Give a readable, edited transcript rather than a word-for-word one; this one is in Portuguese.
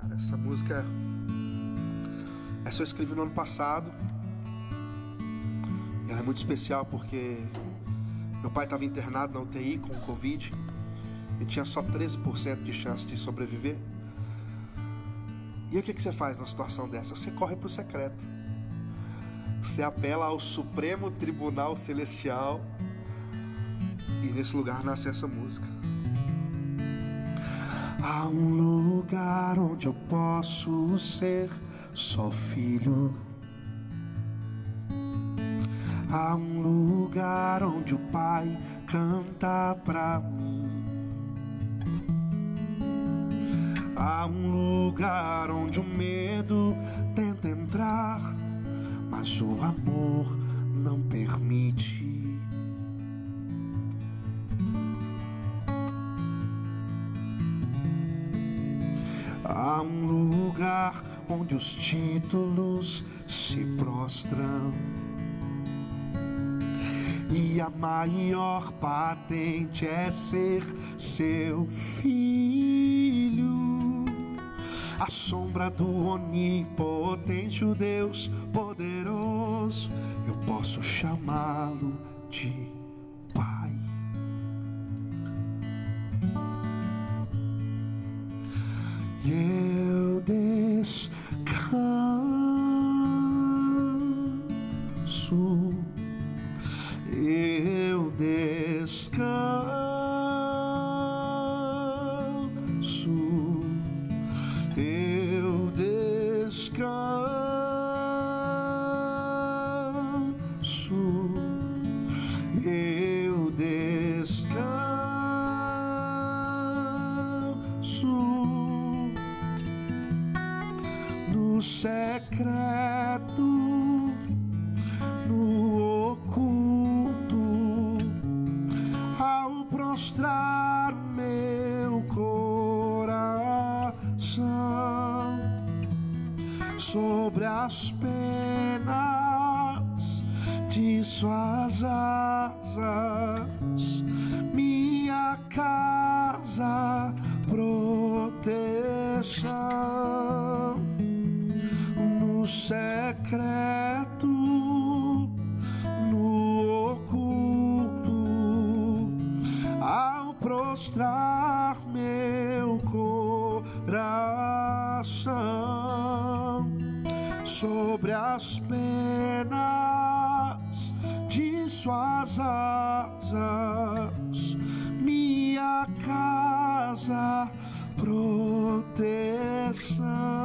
cara. Essa música eu escrevi no ano passado. E ela é muito especial porque meu pai estava internado na UTI com Covid e tinha só 13% de chance de sobreviver. E aí o que você faz numa situação dessa? Você corre pro secreto. Você apela ao Supremo Tribunal Celestial. E nesse lugar nasce essa música. Há um lugar onde eu posso ser só filho. Há um lugar onde o Pai canta pra mim. Há um lugar onde o medo tenta entrar, mas o amor não permite. Há um lugar onde os títulos se prostram e a maior patente é ser seu filho. A sombra do onipotente, o Deus poderoso, eu posso chamá-lo de Pai. E eu descanso, eu descanso, eu descanso, eu descanso no secreto, no oculto, ao prostrar meu coração sobre as penas de suas asas, minha casa, proteção no secreto, no oculto, ao prostrar meu coração sobre as penas de suas asas, minha casa, proteção.